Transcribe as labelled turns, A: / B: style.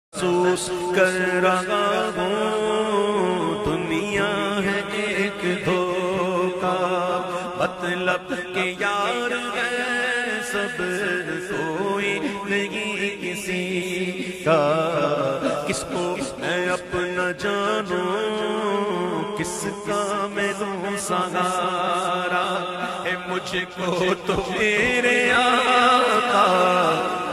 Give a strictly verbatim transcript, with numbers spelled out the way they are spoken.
A: महसूस कर रहा हूँ दुनिया है एक धोखा, मतलब के यार है सब कोई नहीं किसी का। किसको मैं अपना जानूं, किसका मैं दूं सहारा, है मुझको तो मेरे आका